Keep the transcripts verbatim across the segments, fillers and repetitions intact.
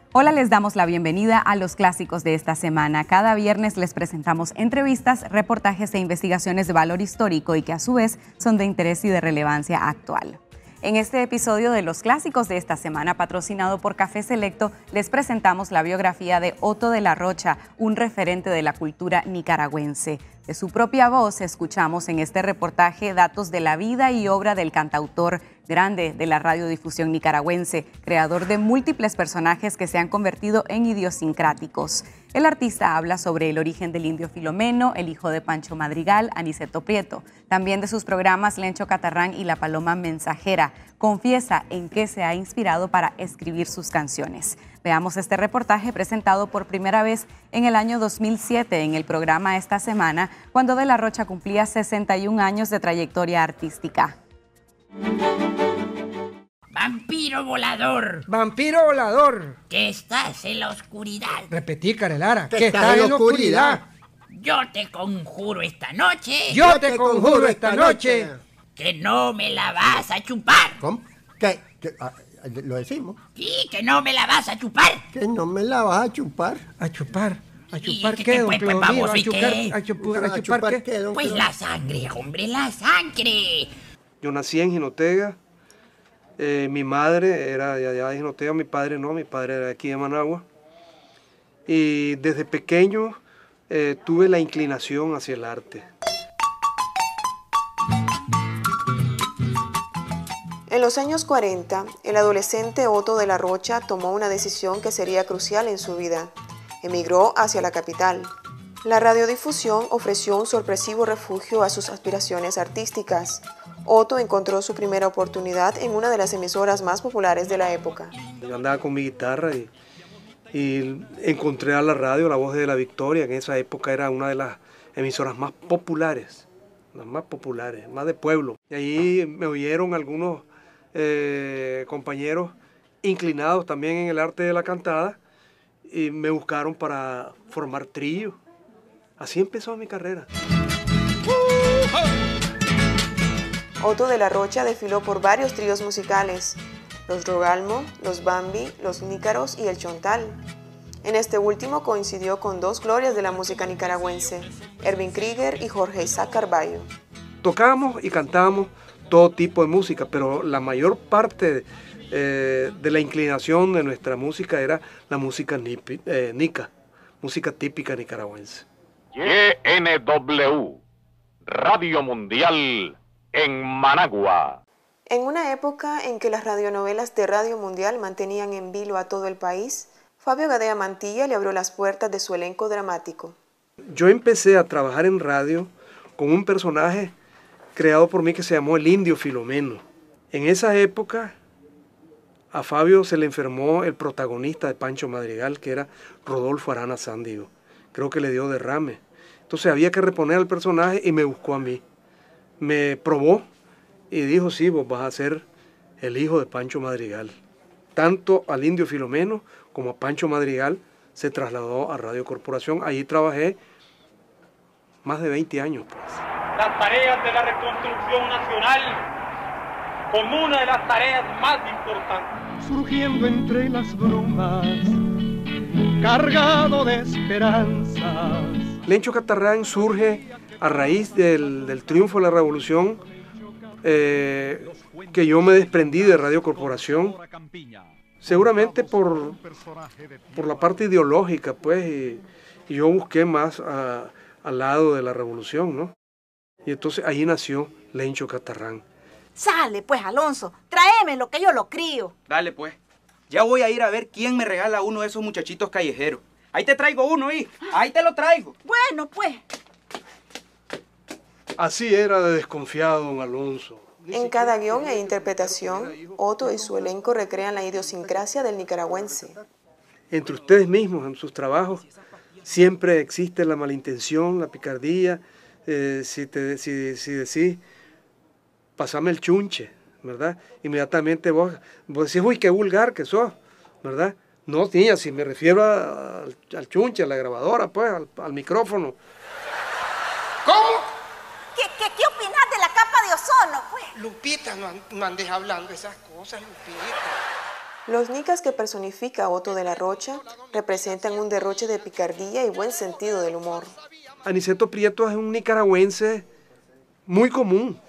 Hola, les damos la bienvenida a los clásicos de esta semana. Cada viernes les presentamos entrevistas, reportajes e investigaciones de valor histórico y que a su vez son de interés y de relevancia actual. En este episodio de los clásicos de esta semana, patrocinado por Café Selecto, les presentamos la biografía de Otto de la Rocha, un referente de la cultura nicaragüense. De su propia voz escuchamos en este reportaje datos de la vida y obra del cantautor grande de la radiodifusión nicaragüense, creador de múltiples personajes que se han convertido en idiosincráticos. El artista habla sobre el origen del indio Filomeno, el hijo de Pancho Madrigal, Aniceto Prieto, también de sus programas Lencho Catarrán y La Paloma Mensajera. Confiesa en qué se ha inspirado para escribir sus canciones. Veamos este reportaje presentado por primera vez en el año dos mil siete en el programa Esta Semana, cuando De la Rocha cumplía sesenta y un años de trayectoria artística. Vampiro volador. Vampiro volador. Que estás en la oscuridad. Repetí, Carelara. Que estás en la oscuridad. Yo te conjuro esta noche. Yo te conjuro esta noche. Que no me la vas a chupar. ¿Cómo? ¿Qué? ¿Qué? Ah, ¿lo decimos? Sí, que no me la vas a chupar. ¿Que no me la vas a chupar? ¿A chupar? ¿A chupar Sí, qué, que- don pues, pues, Clodomiro? vamos, ¿A ¿y chupar, qué? a chupu- ¿A a chupar qué? qué, don Pues Clodomiro? la sangre, hombre, la sangre. Yo nací en Jinotega, eh, mi madre era de allá de Jinotega, mi padre no, mi padre era de aquí de Managua. Y desde pequeño eh, tuve la inclinación hacia el arte. En los años cuarenta, el adolescente Otto de la Rocha tomó una decisión que sería crucial en su vida. Emigró hacia la capital. La radiodifusión ofreció un sorpresivo refugio a sus aspiraciones artísticas. Otto encontró su primera oportunidad en una de las emisoras más populares de la época. Yo andaba con mi guitarra y, y encontré a la radio, La Voz de la Victoria. En esa época era una de las emisoras más populares, las más populares, más de pueblo. Y ahí me oyeron algunos eh, compañeros inclinados también en el arte de la cantada y me buscaron para formar trío. Así empezó mi carrera. Otto de la Rocha desfiló por varios tríos musicales, los Rogalmo, los Bambi, los Nícaros y el Chontal. En este último coincidió con dos glorias de la música nicaragüense, Erwin Krieger y Jorge Isaac Carballo. Tocábamos y cantábamos todo tipo de música, pero la mayor parte eh, de la inclinación de nuestra música era la música nipi, eh, nica, música típica nicaragüense. Y N W, Radio Mundial en Managua. En una época en que las radionovelas de Radio Mundial mantenían en vilo a todo el país, Fabio Gadea Mantilla le abrió las puertas de su elenco dramático. Yo empecé a trabajar en radio con un personaje creado por mí que se llamó el Indio Filomeno. En esa época a Fabio se le enfermó el protagonista de Pancho Madrigal, que era Rodolfo Arana Sándigo. Creo que le dio derrame. Entonces había que reponer al personaje y me buscó a mí. Me probó y dijo, sí, vos vas a ser el hijo de Pancho Madrigal. Tanto al Indio Filomeno como a Pancho Madrigal se trasladó a Radio Corporación. Allí trabajé más de veinte años. Pues. Las tareas de la reconstrucción nacional como una de las tareas más importantes. Surgiendo entre las brumas, cargado de esperanzas. Lencho Catarrán surge a raíz del, del triunfo de la revolución, eh, que yo me desprendí de Radio Corporación, seguramente por, por la parte ideológica, pues, y, y yo busqué más a, al lado de la revolución, ¿no? Y entonces ahí nació Lencho Catarrán. Sale, pues, Alonso, tráeme lo que yo lo crío. Dale, pues. Ya voy a ir a ver quién me regala uno de esos muchachitos callejeros. Ahí te traigo uno, ¿y? Ahí te lo traigo. Bueno, pues. Así era de desconfiado don Alonso. En cada guión e interpretación, Otto y su elenco recrean la idiosincrasia del nicaragüense. Entre ustedes mismos, en sus trabajos, siempre existe la malintención, la picardía. Eh, si, te, si, si decís, pasame el chunche, ¿verdad? Inmediatamente vos, vos decís, uy, qué vulgar que sos, ¿verdad? No, niña, si me refiero a, al, al chunche, a la grabadora, pues, al, al micrófono. ¿Cómo? ¿Qué, qué, ¿Qué opinas de la capa de ozono, pues? Lupita, no, no andes hablando esas cosas, Lupita. Los nicas que personifica Otto de la Rocha representan un derroche de picardía y buen sentido del humor. Aniceto Prieto es un nicaragüense muy común.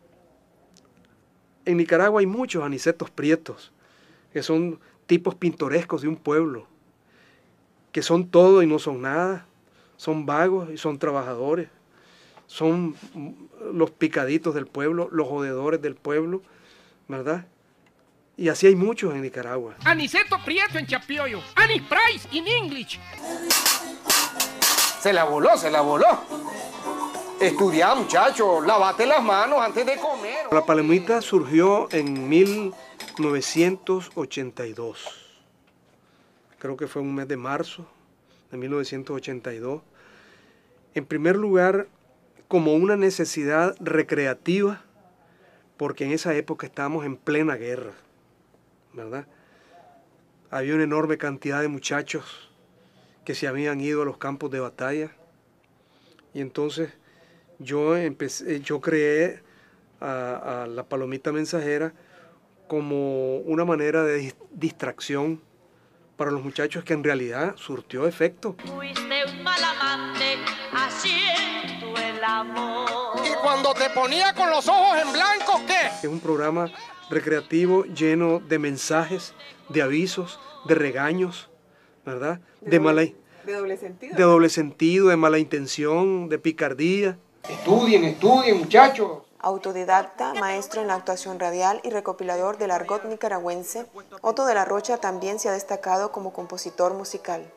En Nicaragua hay muchos Anicetos Prietos, que son tipos pintorescos de un pueblo, que son todo y no son nada, son vagos y son trabajadores, son los picaditos del pueblo, los jodedores del pueblo, ¿verdad? Y así hay muchos en Nicaragua. Aniceto Prieto en Chapioyo, Anis Price in English. Se la voló, se la voló. Estudia, muchacho, lavate las manos antes de comer. La palomita surgió en mil novecientos ochenta y dos. Creo que fue un mes de marzo de mil novecientos ochenta y dos. En primer lugar, como una necesidad recreativa, porque en esa época estábamos en plena guerra, ¿verdad? Había una enorme cantidad de muchachos que se habían ido a los campos de batalla, y entonces yo, empecé, yo creé a, a la palomita mensajera como una manera de distracción para los muchachos, que en realidad surtió efecto. Fuiste un mal amante, haciendo el amor. Y cuando te ponía con los ojos en blanco, ¿qué? Es un programa recreativo lleno de mensajes, de avisos, de regaños, ¿verdad? De, de, mala, de doble sentido. De doble sentido, de mala intención, de picardía. Estudien, estudien, muchachos. Autodidacta, maestro en la actuación radial y recopilador del argot nicaragüense, Otto de la Rocha también se ha destacado como compositor musical.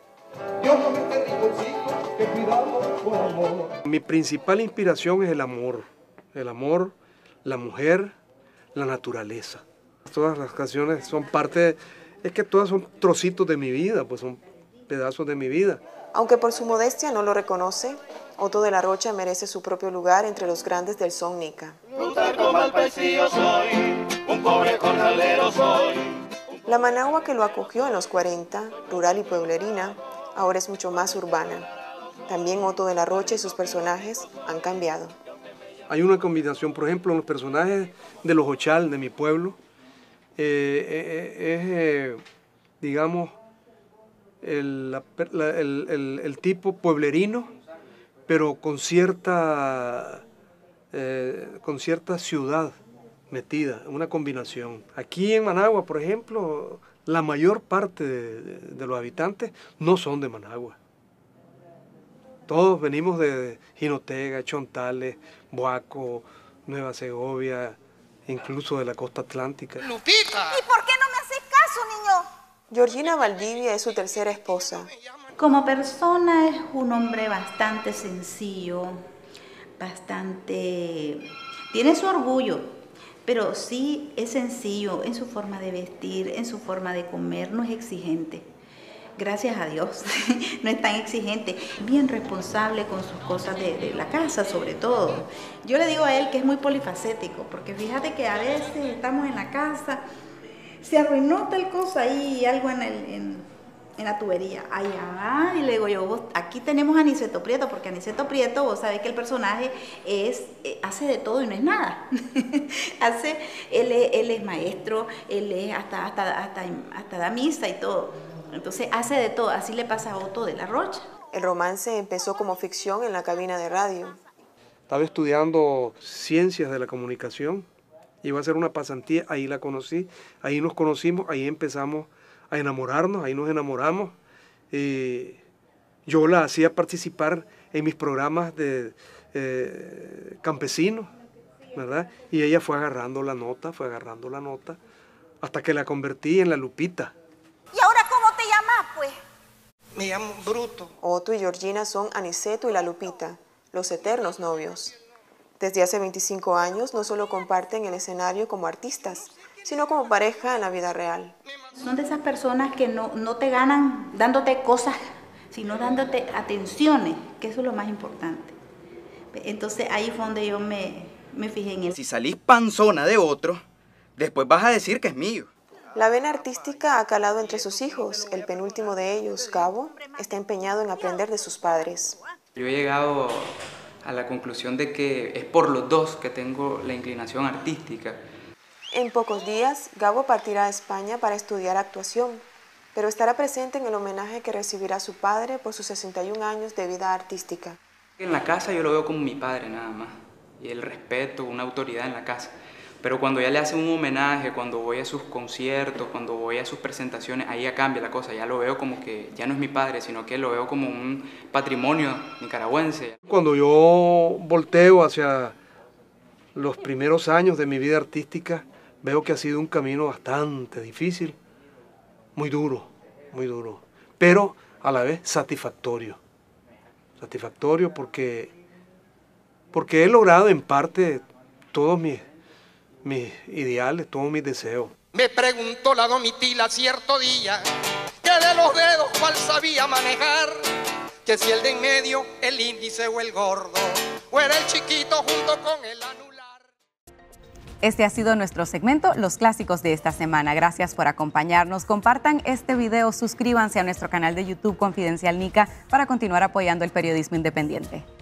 Mi principal inspiración es el amor, el amor, la mujer, la naturaleza. Todas las canciones son parte, es que todas son trocitos de mi vida, pues son pedazos de mi vida. Aunque por su modestia no lo reconoce, Otto de la Rocha merece su propio lugar entre los grandes del son nica. La Managua que lo acogió en los cuarenta, rural y pueblerina, ahora es mucho más urbana. También Otto de la Rocha y sus personajes han cambiado. Hay una combinación, por ejemplo, en los personajes de los Ochal, de mi pueblo, eh, eh, es, eh, digamos, el, la, el, el, el tipo pueblerino, pero con cierta, eh, con cierta ciudad metida, una combinación. Aquí en Managua, por ejemplo, la mayor parte de, de, de los habitantes no son de Managua. Todos venimos de Jinotega, Chontales, Boaco, Nueva Segovia, incluso de la costa atlántica. ¡Lupita! ¿Y por qué no me haces caso, niño? Georgina Valdivia es su tercera esposa. Como persona es un hombre bastante sencillo, bastante... tiene su orgullo, pero sí es sencillo en su forma de vestir, en su forma de comer, no es exigente. Gracias a Dios, no es tan exigente, bien responsable con sus cosas de, de la casa sobre todo. Yo le digo a él que es muy polifacético, porque fíjate que a veces estamos en la casa, se arruinó tal cosa ahí, algo en, el, en, en la tubería. Ay, ah, y le digo yo, vos, aquí tenemos a Aniceto Prieto, porque Aniceto Prieto, vos sabés que el personaje es, eh, hace de todo y no es nada. hace, él, es, él es maestro, él es hasta, hasta, hasta, hasta da misa y todo. Entonces hace de todo, así le pasa a Otto de la Rocha. El romance empezó como ficción en la cabina de radio. Estaba estudiando ciencias de la comunicación, iba a hacer una pasantía, ahí la conocí, ahí nos conocimos, ahí empezamos a enamorarnos, ahí nos enamoramos. Eh, yo la hacía participar en mis programas de eh, campesinos, ¿verdad? Y ella fue agarrando la nota, fue agarrando la nota, hasta que la convertí en la Lupita. ¿Y ahora cómo te llamas, pues? Me llamo Bruto. Otto y Georgina son Aniceto y la Lupita, los eternos novios. Desde hace veinticinco años no solo comparten el escenario como artistas, sino como pareja en la vida real. Son de esas personas que no, no te ganan dándote cosas, sino dándote atenciones, que eso es lo más importante. Entonces ahí fue donde yo me, me fijé en él. Si salís panzona de otro, después vas a decir que es mío. La vena artística ha calado entre sus hijos. El penúltimo de ellos, Gabo, está empeñado en aprender de sus padres. Yo he llegado a la conclusión de que es por los dos que tengo la inclinación artística. En pocos días, Gabo partirá a España para estudiar actuación, pero estará presente en el homenaje que recibirá su padre por sus sesenta y un años de vida artística. En la casa yo lo veo como mi padre nada más, y el respeto, una autoridad en la casa. Pero cuando ya le hacen un homenaje, cuando voy a sus conciertos, cuando voy a sus presentaciones, ahí ya cambia la cosa, ya lo veo como que ya no es mi padre, sino que lo veo como un patrimonio nicaragüense. Cuando yo volteo hacia los primeros años de mi vida artística, veo que ha sido un camino bastante difícil, muy duro, muy duro, pero a la vez satisfactorio. Satisfactorio porque, porque he logrado en parte todos mis, mis ideales, todos mis deseos. Me preguntó la domitila cierto día que de los dedos cuál sabía manejar, que si el de en medio, el índice o el gordo, o era el chiquito junto con el anular. Este ha sido nuestro segmento, Los Clásicos de esta semana. Gracias por acompañarnos. Compartan este video, suscríbanse a nuestro canal de YouTube Confidencial Nica para continuar apoyando el periodismo independiente.